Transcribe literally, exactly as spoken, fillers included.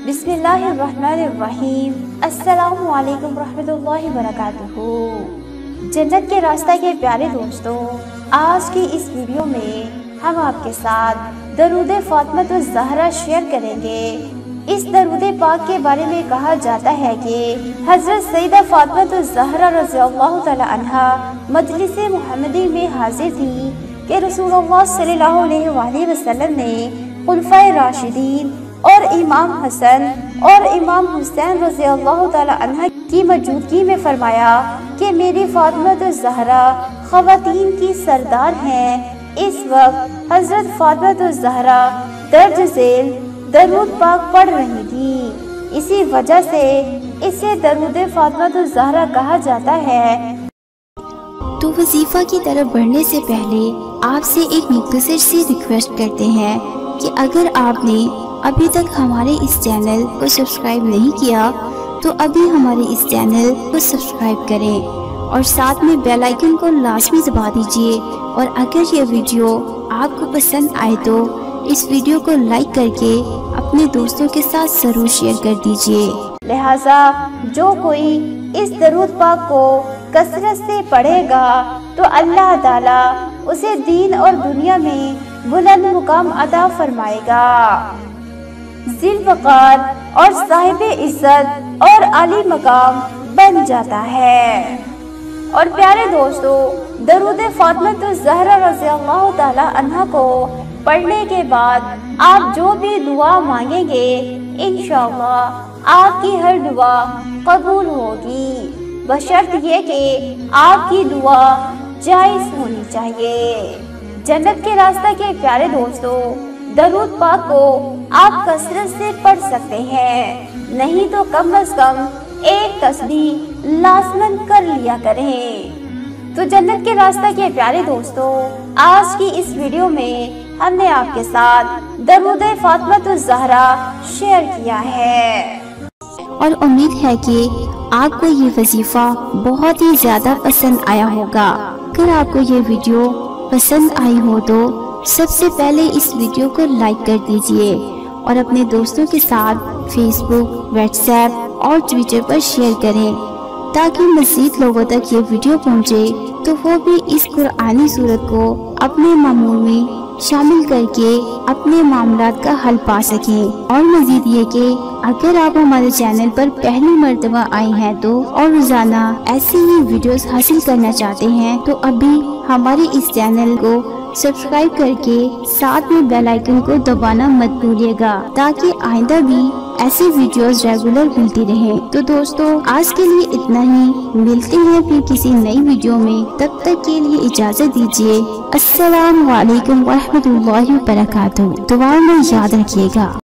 बिस्मिल्लाहिर्रहमानिर्रहीम। अस्सलामु अलैकुम रहमतुल्लाहि वबरकातुहू। जन्नत के रास्ता के प्यारे दोस्तों, आज की इस वीडियो में हम आपके साथ दरूद फातिमा ज़हरा शेयर करेंगे। इस दरूद पाक के बारे में कहा जाता है कि हज़रत सईदा फातिमा ज़हरा रज़ियल्लाहु तआला अन्हा मजलिस मुहम्मदी में हाजिर थी कि रसूलुल्लाह सल्लल्लाहु अलैहि वसल्लम ने खुलफाए राशिदीन और इमाम हसन और इमाम हुसैन रज़ियल्लाहु तआला अन्हा की मौजूदगी में फरमाया कि मेरी फातिमा ज़हरा ख़वातीन की सरदार हैं। इस वक्त हज़रत फातिमा ज़हरा दर्ज झेल दरूद पाक पढ़ रही थी। इसी वजह से इसे दरूद फातिमा ज़हरा कहा जाता है। तो वजीफा की तरफ बढ़ने से पहले आपसे एक मुख्तसर सी रिक्वेस्ट करते हैं कि अगर आपने अभी तक हमारे इस चैनल को सब्सक्राइब नहीं किया तो अभी हमारे इस चैनल को सब्सक्राइब करें और साथ में बेल आइकन को लाजमी दबा दीजिए। और अगर ये वीडियो आपको पसंद आए तो इस वीडियो को लाइक करके अपने दोस्तों के साथ जरूर शेयर कर दीजिए। लिहाजा जो कोई इस दरूद पाक को कसरत से पढ़ेगा तो अल्लाह ताला उसे दीन और दुनिया में बुलंद मुकाम अता फरमाएगा, ज़िल वक़ार और साहिब इज्जत और आली मकाम बन जाता है। और प्यारे दोस्तों, दरूद फातिमा ज़हरा रज़ियल्लाहु तआला अन्हा को पढ़ने के बाद आप जो भी दुआ मांगेंगे इंशाअल्लाह आपकी हर दुआ कबूल होगी, बशर्त ये कि आपकी दुआ जायज़ होनी चाहिए। जन्नत के रास्ते के प्यारे दोस्तों, दरूद पाक को आप कसरत से पढ़ सकते हैं, नहीं तो कम अज कम एक तस्बीह लाज़मन कर लिया करें। तो जन्नत के रास्ते के प्यारे दोस्तों, आज की इस वीडियो में हमने आपके साथ दरूद फातिमा ज़हरा शेयर किया है और उम्मीद है कि आपको ये वजीफा बहुत ही ज्यादा पसंद आया होगा। अगर आपको ये वीडियो पसंद आई हो तो सबसे पहले इस वीडियो को लाइक कर दीजिए और अपने दोस्तों के साथ फेसबुक, व्हाट्सएप और ट्विटर पर शेयर करें ताकि मज़ीद लोगों तक ये वीडियो पहुंचे तो वो भी इस कुरानी सूरत को अपने मामूल में शामिल करके अपने मामलात का हल पा सकें। और मज़ीद ये कि अगर आप हमारे चैनल पर पहली मर्तबा आए हैं तो और रोजाना ऐसी ही वीडियोस हासिल करना चाहते हैं तो अभी हमारे इस चैनल को सब्सक्राइब करके साथ में बेल आइकन को दबाना मत भूलिएगा ताकि आइंदा भी ऐसी वीडियोस रेगुलर मिलती रहे। तो दोस्तों, आज के लिए इतना ही, मिलते हैं फिर किसी नई वीडियो में। तब तक के लिए इजाजत दीजिए। अस्सलामु अलैकुम व रहमतुल्लाहि व बरकातुहू। दुआ में याद रखिएगा।